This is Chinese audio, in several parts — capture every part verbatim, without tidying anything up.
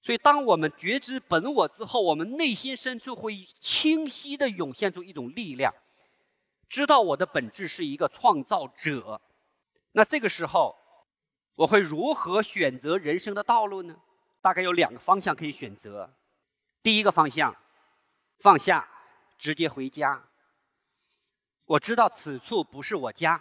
所以当我们觉知本我之后，我们内心深处会清晰地涌现出一种力量，知道我的本质是一个创造者。那这个时候我会如何选择人生的道路呢？大概有两个方向可以选择。第一个方向，放下，直接回家。我知道此处不是我家，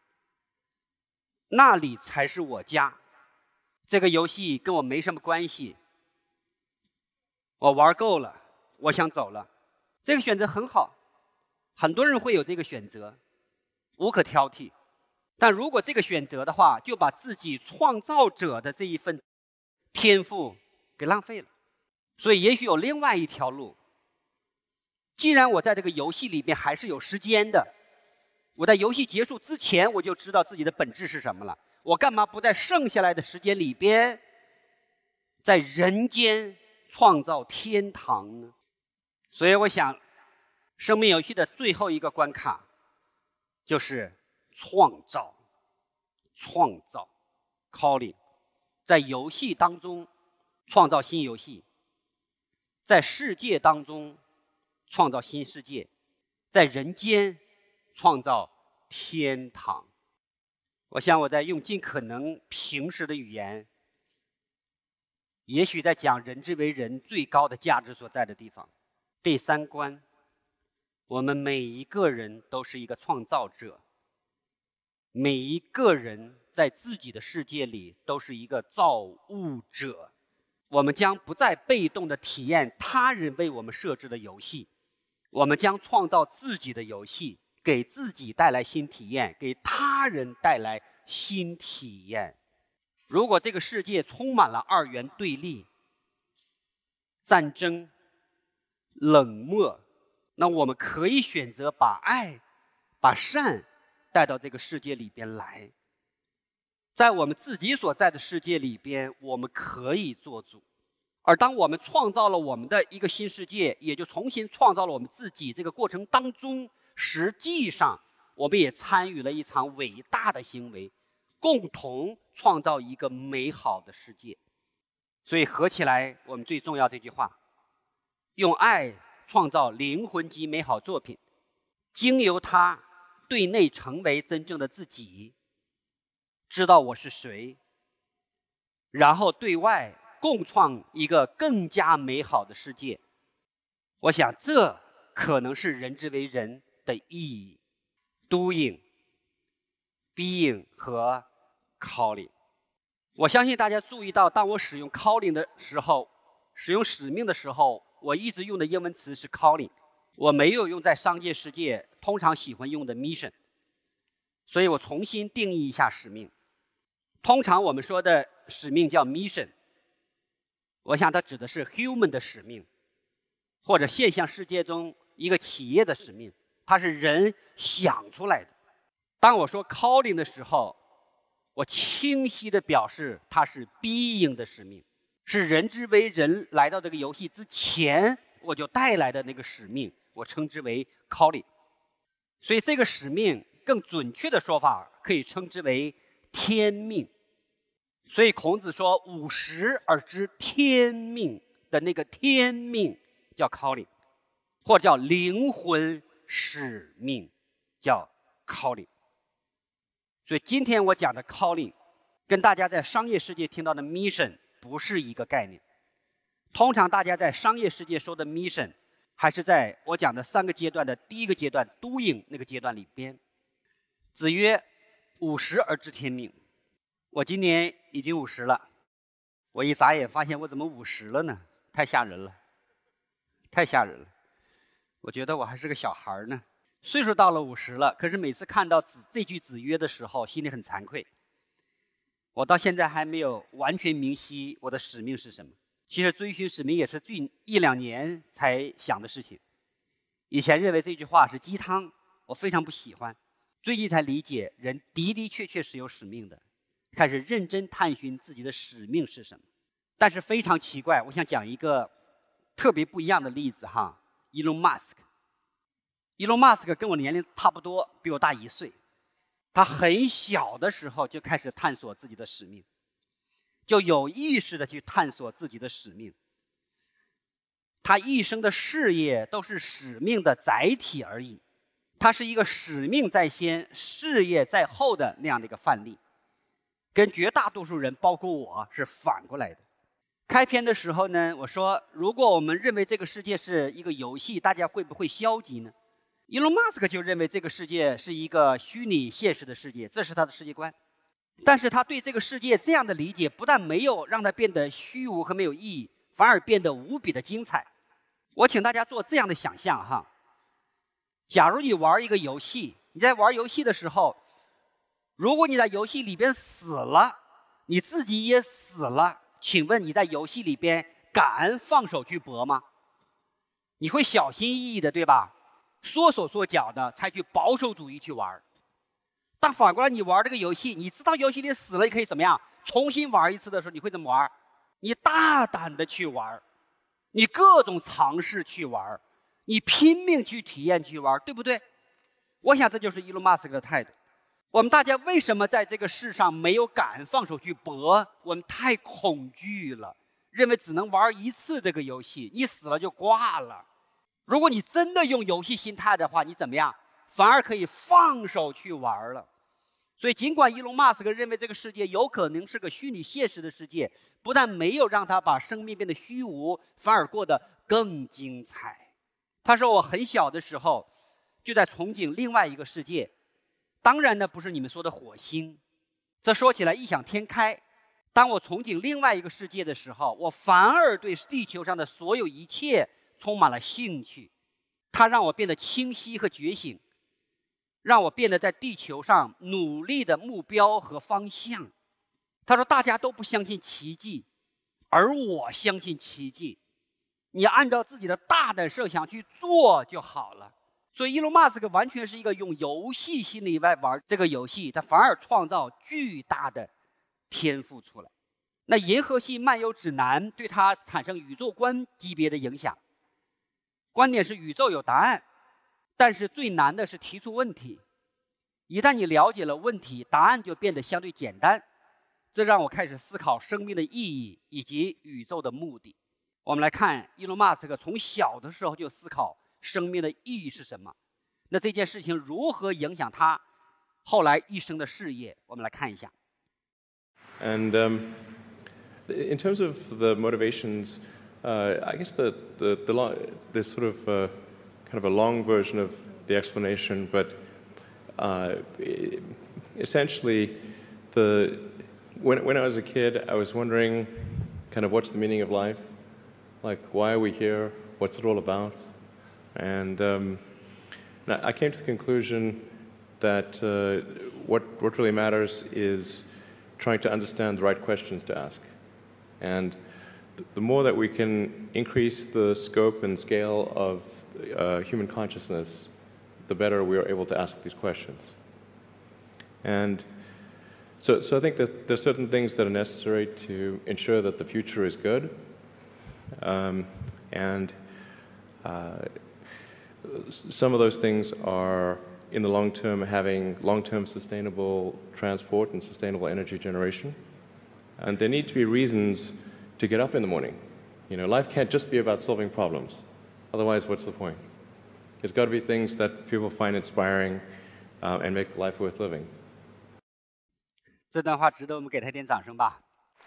那里才是我家。这个游戏跟我没什么关系，我玩够了，我想走了。这个选择很好，很多人会有这个选择，无可挑剔。但如果这个选择的话，就把自己创造者的这一份天赋给浪费了。所以也许有另外一条路，既然我在这个游戏里面还是有时间的，我在游戏结束之前我就知道自己的本质是什么了，我干嘛不在剩下来的时间里边在人间创造天堂呢？所以我想生命游戏的最后一个关卡就是创造创造 calling， 在游戏当中创造新游戏，在世界当中创造新世界，在人间创造天堂。我想我在用尽可能平时的语言，也许在讲人之为人最高的价值所在的地方。第三关，我们每一个人都是一个创造者，每一个人在自己的世界里都是一个造物者。我们将不再被动的体验他人为我们设置的游戏，我们将创造自己的游戏，给自己带来新体验，给他人带来新体验。如果这个世界充满了二元对立、战争、冷漠，那我们可以选择把爱、把善带到这个世界里边来。在我们自己所在的世界里边，我们可以做主。而当我们创造了我们的一个新世界，也就重新创造了我们自己，这个过程当中，实际上我们也参与了一场伟大的行为，共同创造一个美好的世界。所以合起来，我们最重要这句话：用爱创造灵魂级美好作品，经由它对内成为真正的自己，知道我是谁，然后对外共创一个更加美好的世界。我想这可能是人之为人的意义。 Doing、 Being 和 Calling。 我相信大家注意到，当我使用 Calling 的时候，使用使命的时候，我一直用的英文词是 Calling， 我没有用在商业世界通常喜欢用的 Mission。 所以我重新定义一下使命。通常我们说的使命叫 Mission， 我想它指的是 human 的使命，或者现象世界中一个企业的使命，它是人想出来的。当我说 calling 的时候，我清晰地表示它是 being 的使命，是人之为人来到这个游戏之前我就带来的那个使命，我称之为 calling。 所以这个使命更准确的说法可以称之为天命。所以孔子说五十而知天命的那个天命叫 calling， 或者叫灵魂使命，叫 calling。 所以今天我讲的 calling 跟大家在商业世界听到的 mission 不是一个概念。通常大家在商业世界说的 mission 还是在我讲的三个阶段的第一个阶段 doing 那个阶段里边。子曰五十而知天命。我今年已经五十了，我一眨眼发现我怎么五十了呢？太吓人了，太吓人了。我觉得我还是个小孩呢，岁数到了五十了，可是每次看到子这句子曰的时候，心里很惭愧。我到现在还没有完全明晰我的使命是什么。其实追寻使命也是最一两年才想的事情。以前认为这句话是鸡汤，我非常不喜欢。最近才理解，人的的确确是有使命的，开始认真探寻自己的使命是什么。但是非常奇怪，我想讲一个特别不一样的例子哈。Elon Musk，Elon Musk 跟我年龄差不多，比我大一岁。他很小的时候就开始探索自己的使命。 就有意识的去探索自己的使命。他一生的事业都是使命的载体而已，他是一个使命在先、事业在后的那样的一个范例，跟绝大多数人，包括我是反过来的。开篇的时候呢，我说如果我们认为这个世界是一个游戏，大家会不会消极呢？伊隆马斯克就认为这个世界是一个虚拟现实的世界，这是他的世界观。但是他对这个世界这样的理解，不但没有让它变得虚无和没有意义，反而变得无比的精彩。我请大家做这样的想象哈，假如你玩一个游戏，你在玩游戏的时候，如果你在游戏里边死了，你自己也死了，请问你在游戏里边敢放手去搏吗？你会小心翼翼的，对吧？缩手缩脚的，采取保守主义去玩。但反过来，你玩这个游戏，你知道游戏里死了，你可以怎么样？重新玩一次的时候，你会怎么玩？你大胆的去玩，你各种尝试去玩，你拼命去体验去玩，对不对？我想这就是伊隆马斯克的态度。我们大家为什么在这个世上没有敢放手去搏？我们太恐惧了，认为只能玩一次这个游戏，你死了就挂了。如果你真的用游戏心态的话，你怎么样？反而可以放手去玩了。所以尽管伊隆马斯克认为这个世界有可能是个虚拟现实的世界，不但没有让他把生命变得虚无，反而过得更精彩。他说我很小的时候就在憧憬另外一个世界，当然呢不是你们说的火星，这说起来异想天开。当我憧憬另外一个世界的时候，我反而对地球上的所有一切充满了兴趣，它让我变得清晰和觉醒，让我变得在地球上努力的目标和方向。他说大家都不相信奇迹，而我相信奇迹，你按照自己的大胆设想去做就好了。所以伊隆马斯克完全是一个用游戏心理来玩这个游戏，他反而创造巨大的天赋出来。那银河系漫游指南对他产生宇宙观级别的影响。观点是宇宙有答案，但是最难的是提出问题。一旦你了解了问题，答案就变得相对简单。这让我开始思考生命的意义以及宇宙的目的。我们来看伊隆马斯克从小的时候就思考生命的意义是什么，那这件事情如何影响他后来一生的事业？我们来看一下。 And um, in terms of the motivations, uh, I guess the the the, long, the sort of uh, kind of a long version of the explanation, but uh, essentially, the when when I was a kid, I was wondering, kind of, what's the meaning of life? Like, why are we here? What's it all about? And um, I came to the conclusion that uh, what what really matters is trying to understand the right questions to ask. And the more that we can increase the scope and scale of uh, human consciousness, the better we are able to ask these questions. And so, so I think that there's certain things that are necessary to ensure that the future is good. Um, and uh, some of those things are, in the long term, having long-term sustainable transport and sustainable energy generation. And there need to be reasons to get up in the morning. You know, life can't just be about solving problems. Otherwise, what's the point? There's got to be things that people find inspiring uh, and make life worth living. 这段话值得我们给他一点掌声吧。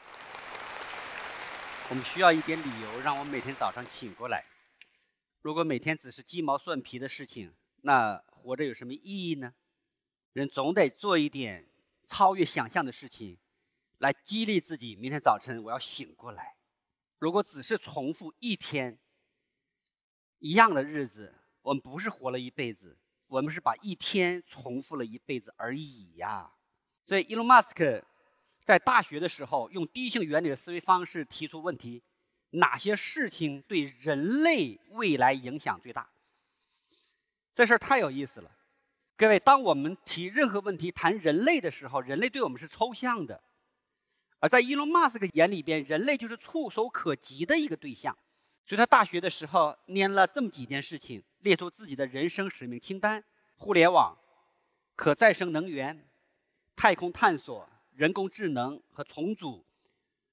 我们需要一点理由让我们每天早上醒过来。如果每天只是鸡毛蒜皮的事情，那活着有什么意义呢？人总得做一点超越想象的事情，来激励自己。明天早晨我要醒过来。如果只是重复一天一样的日子，我们不是活了一辈子，我们是把一天重复了一辈子而已呀。所以伊隆马斯克在大学的时候用第一性原理的思维方式提出问题：哪些事情对人类未来影响最大？这事儿太有意思了。各位，当我们提任何问题谈人类的时候，人类对我们是抽象的，而在伊隆马斯克眼里边，人类就是触手可及的一个对象。所以他大学的时候念了这么几件事情，列出自己的人生使命清单：互联网、可再生能源、太空探索、人工智能和重组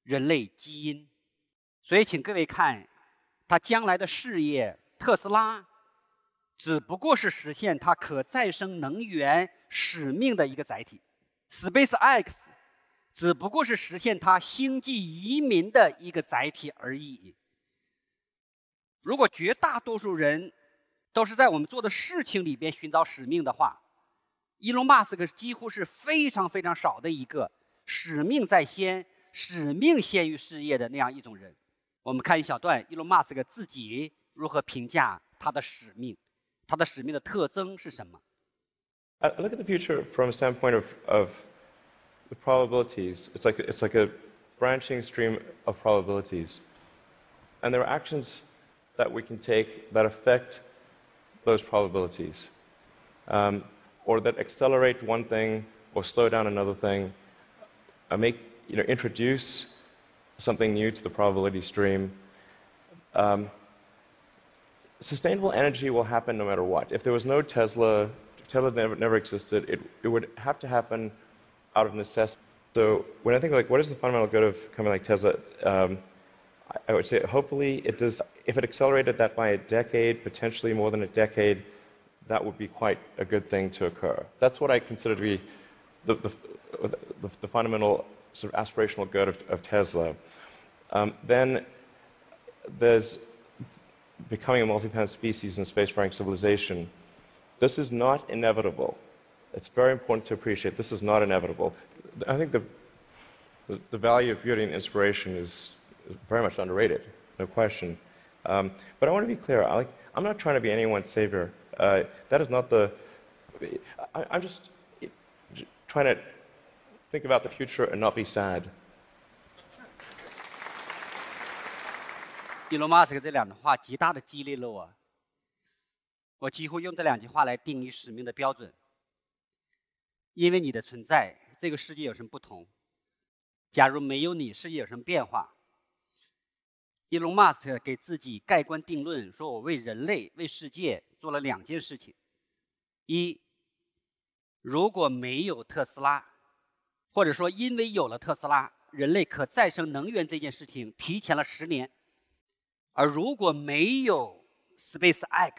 人类基因。所以请各位看，他将来的事业特斯拉只不过是实现它可再生能源使命的一个载体， SpaceX 只不过是实现它星际移民的一个载体而已。如果绝大多数人都是在我们做的事情里边寻找使命的话，伊隆马斯克几乎是非常非常少的一个使命在先、使命先于事业的那样一种人。我们看一小段伊隆马斯克自己如何评价他的使命，他的使命的特征是什么？ I look at the future from a standpoint of, of the probabilities. It's like, it's like a branching stream of probabilities. And there are actions that we can take that affect those probabilities, um, or that accelerate one thing or slow down another thing, or make, you know, introduce something new to the probability stream. Um, sustainable energy will happen no matter what. If there was no Tesla, Tesla never, never existed, it, it would have to happen out of necessity. So when I think like, what is the fundamental good of a company like Tesla? Um, I, I would say hopefully it does, if it accelerated that by a decade, potentially more than a decade, that would be quite a good thing to occur. That's what I consider to be the, the, the, the fundamental sort of aspirational good of, of Tesla. Um, then there's becoming a multi-planet species and spacefaring civilization. This is not inevitable. It's very important to appreciate this is not inevitable. I think the, the, the value of beauty and inspiration is, is very much underrated, no question. Um, but I want to be clear, I like, I'm not trying to be anyone's savior. Uh, that is not the, I, I'm just trying to think about the future and not be sad. 伊隆马斯克这两句话极大的激励了我，我几乎用这两句话来定义使命的标准。因为你的存在，这个世界有什么不同？假如没有你，世界有什么变化？伊隆马斯克给自己盖棺定论，说我为人类、为世界做了两件事情：一，如果没有特斯拉，或者说因为有了特斯拉，人类可再生能源这件事情提前了十年；而如果没有 SpaceX，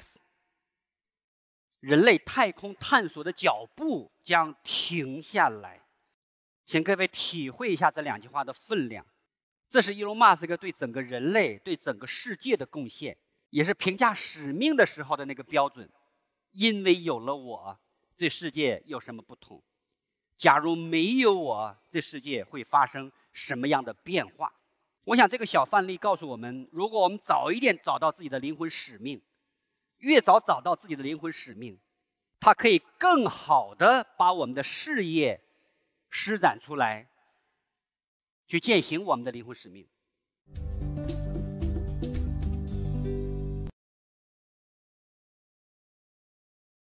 人类太空探索的脚步将停下来。请各位体会一下这两句话的分量。这是伊隆马斯克对整个人类、对整个世界的贡献，也是评价使命的时候的那个标准。因为有了我，这世界有什么不同？假如没有我，这世界会发生什么样的变化？我想这个小范例告诉我们，如果我们早一点找到自己的灵魂使命，越早找到自己的灵魂使命，它可以更好的把我们的事业施展出来，去践行我们的灵魂使命。